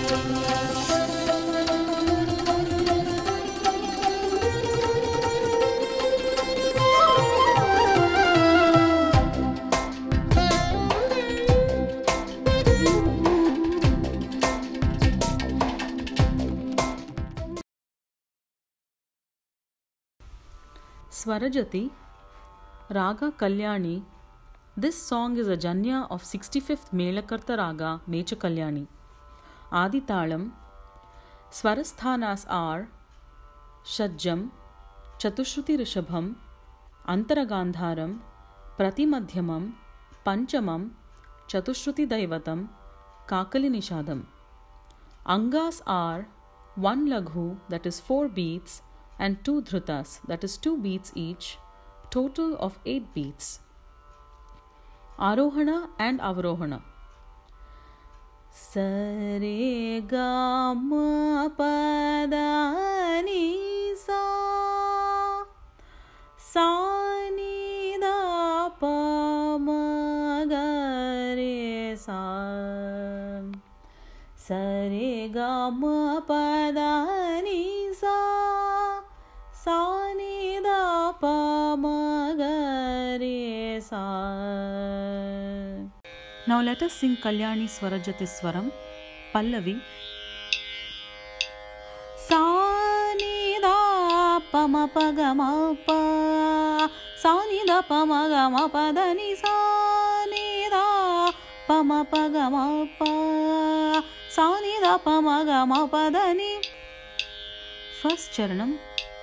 Swarajathi, Raga Kalyani. This song is a janya of 65th Melakarta Raga Mecha Kalyani. Adi Talam. Swarasthanas are Shajjam, Chatushruti Rishabham, Antaragandharam, Pratimadhyamam, Panchamam, Chatushruti Daivatam, Kakali Nishadam. Angas are 1 laghu, that is 4 beats, and 2 dhrutas, that is 2 beats each, total of 8 beats. Arohana and Avarohana. Sare ga ma pa da ni sa, sa ni da pa ma ga re sa. Sare ga ma pa da ni sa, sa ni da pa ma ga re sa. Now let us sing Kalyani Swarajathi Swaram, Pallavi. Sa ni da pa ma pa ga ma pa, sa ni da pa ma ga ma pa da ni sa ni da pa ma pa ga ma pa, sa ni da pa ma ga ma pa da ni. First charanam.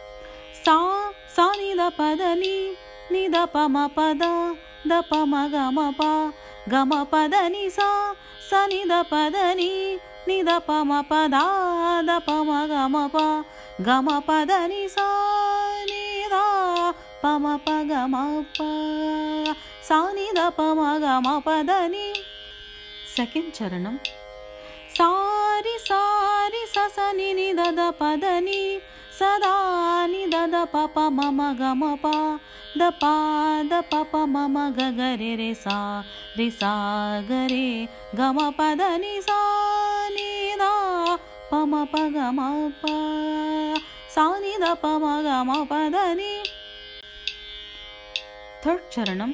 Sa ni da pa da ni da pa ma pa da pa ma ga ma pa da ni sa ni da pa da ni da pa ma pa da pa ma ga ma pa da ni sa ni da pa ma pa ga ma pa, sa ni da pa ma ga ma pa da ni. Second charanam. Sari sa sa ni da pa da ni, sada ni da pa pa ma ma ga ma pa da pa ma ma ga ga re sa ga re ga ma pa da ni sa ni da pa ma pa ga ma pa, sa ni da pa ma ga ma pa da ni. Third charanam.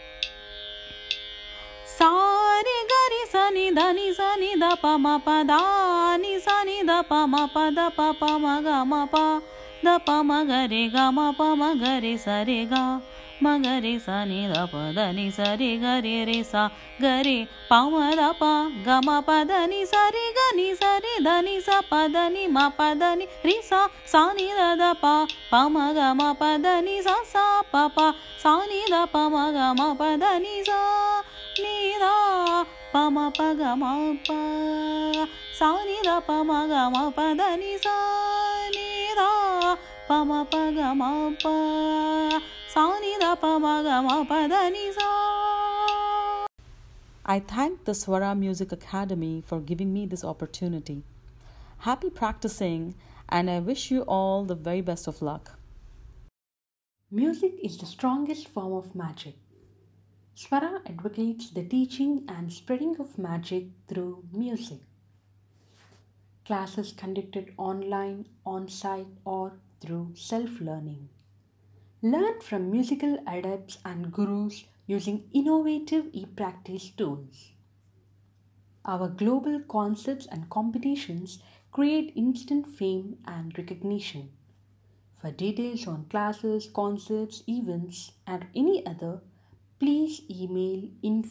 Sari gari sa ni da pa ma pa da ni sa ni da pa ma pa da pa pa ma ga ma pa da pa ma ga re sa re ga ma ga re sa ni da pa da ni sa re sa ga re pa ma da pa ga ma pa da ni sa re da ni sa pa da ni ma pa da ni re sa ni da pa ma ga ma pa da ni sa pa pa sa ni da pa ma ga ma pa da ni sa ni da pa ma pa ga ma pa, sa ni da pa ma ga ma pa da ni sa ni da pa ma pa ga ma pa, sa ni da pa ma ga ma pa da ni sa. I thank the Swara Music Academy for giving me this opportunity. Happy practicing, and I wish you all the very best of luck. Music is the strongest form of magic. Swara advocates the teaching and spreading of magic through music. Classes conducted online, on-site, or through self-learning. Learn from musical adepts and gurus using innovative e-practice tools. Our global concerts and competitions create instant fame and recognition. For details on classes, concerts, events, and any other, please email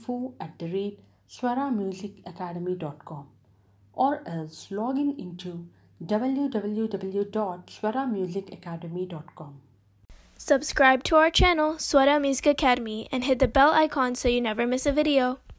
info@swaramusicacademy.com or else log in into www.swaramusicacademy.com. Subscribe to our channel, Swara Music Academy, and hit the bell icon so you never miss a video.